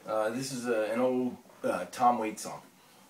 This is an old Tom Waits song.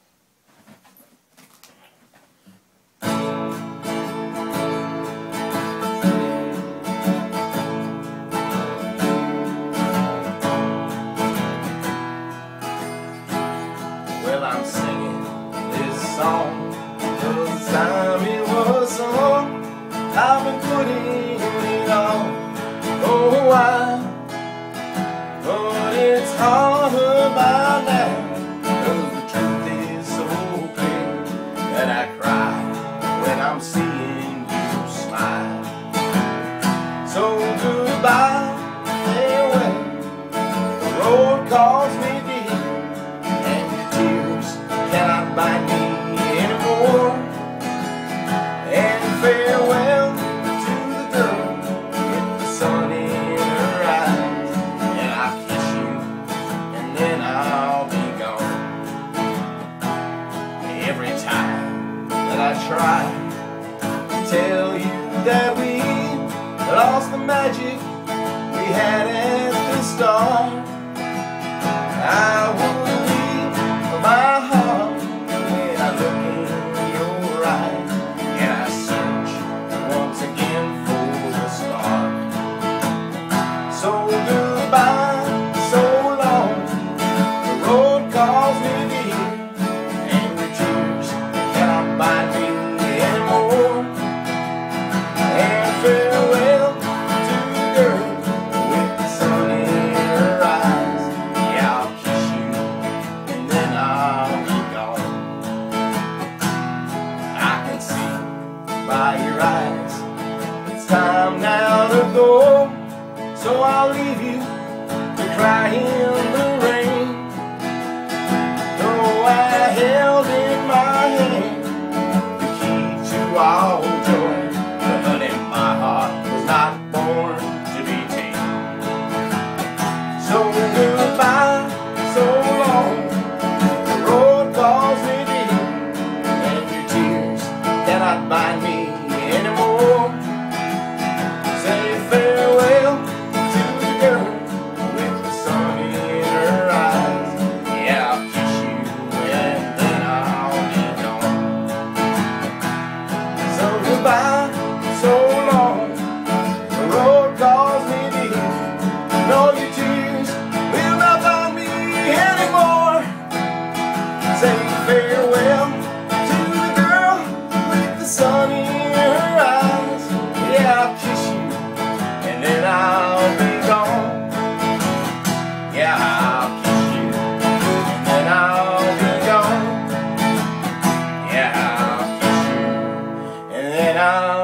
Well, I'm singing this song 'cause the time it was sung. I've been putting it on for a while, but it's harder by now, 'cause the truth is so clear that I cry when I'm seeing you smile. So goodbye, farewell, the road calls me dear, and your tears cannot bind me anymore. And farewell to the girl with the sun in her eyes, and I'll kiss you and then I'll be gone. Every time that I try to tell you that we lost the magic we had at the start, I would leave my heart when I look in your eyes, and I search once again for the spark. So goodbye, so long, the road calls me dear, and your tears cannot bind me anymore. And farewell to the girl with the sun in her eyes. Yeah, I'll kiss you and then I'll be gone. I can see by your eyes it's time now to go, so I'll leave you to cry in the rain. Though I held in my hand the key to all joy, but in my heart was not born to be tamed. So goodbye, so long, the road calls me dear, and your tears cannot bind me anymore. Say farewell to the girl with the sun in her eyes. Yeah, I'll kiss you and then I'll be gone. So goodbye, so long, the road calls me dear. No, your tears will not bind me anymore. Say farewell to the girl with the sun in her eyes. Yeah, I'll kiss you and then I'll be gone. Yeah, I'll kiss you and then I'll be gone. Yeah, I'll kiss you and then I'll